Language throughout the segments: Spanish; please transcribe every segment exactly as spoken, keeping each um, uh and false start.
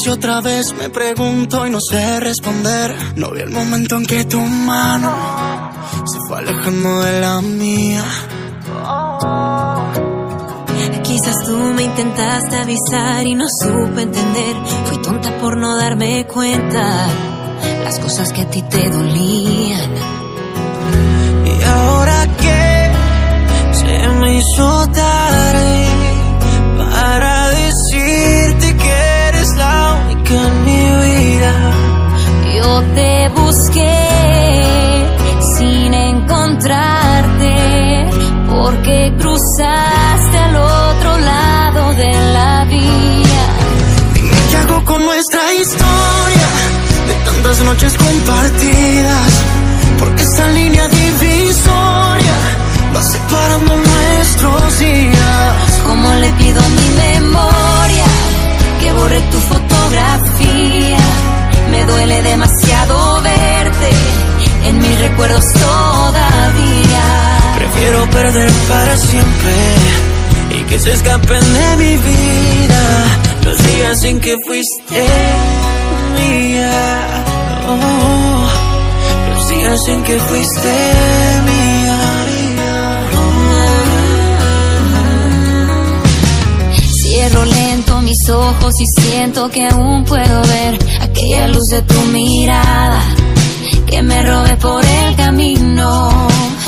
vez y otra vez me pregunto y no sé responder. No vi el momento en que tu mano se fue alejando de la mía. Quizás tú me intentaste avisar y no supe entender. Fui tonta por no darme cuenta las cosas que a ti te dolían. Y ahora que se me hizo tarde para decirte que eres la única en mi vida. Yo te busqué sin encontrarte, porque cruzaste al otro lado de la vía. Dime qué hago con nuestra historia de tantas noches compartidas, porque esta línea divisoria va separando nuestros días. Como le pido a mi memoria que borre tu fotografía. Me duele demasiado verte en mis recuerdos todavía. Prefiero perder para siempre y que se escapen de mi vida los días en que fuiste mía. Oh, los días en que fuiste mía. Cierro lento mis ojos y siento que aún puedo ver aquella luz de tu mirada que me robé por el camino.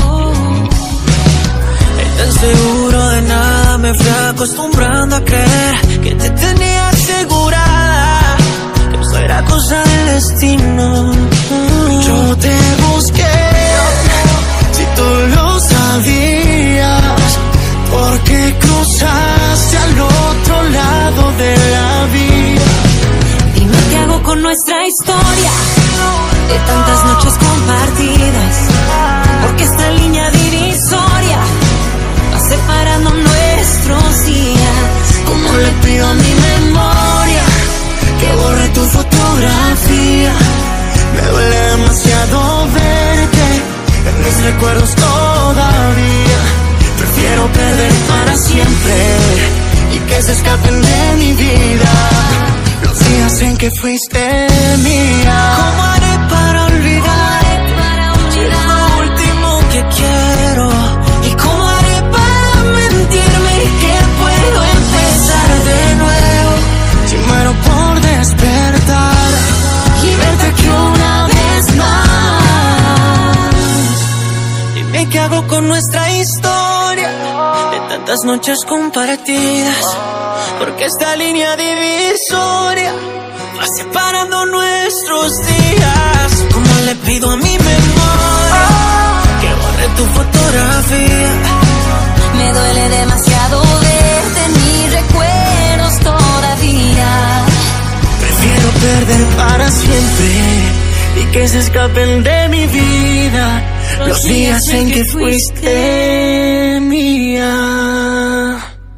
Tan seguro de nada me fui acostumbrando a creer que te tenía asegurada, que esto era cosa del destino. Yo te busqué, si tú lo sabías, porque cruzaste al otro lado de la vida. Dime qué hago con nuestra historia de tantas noches compartidas, porque esta línea divisoria va separando nuestros días. Como le pido a mi memoria que borre tu fotografía. Me duele demasiado verte en mis recuerdos todavía. Prefiero perder para siempre y que se escapen de mi vida los días en que fuiste mía. ¿Cómo haré para olvidar? Si es lo último que quiero. ¿Y cómo haré para mentirme que puedo empezar de nuevo? Si muero por despertar y verte aquí una vez más. Dime qué hago con nuestra historia de tantas noches compartidas, porque esta línea divisoria va separando nuestros días. Como le pido a mi memoria que borre tu fotografía. Me duele demasiado verte en mis recuerdos todavía. Prefiero perder para siempre y que se escapen de mi vida los días en que fuiste mía.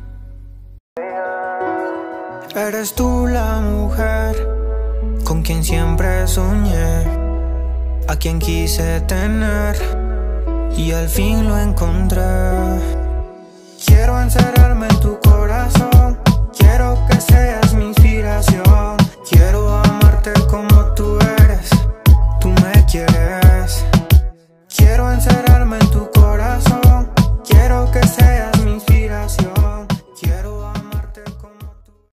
Eres tú la mujer con quien siempre soñé, a quien quise tener y al fin lo encontré. Quiero encerrarme en tu corazón, quiero que seas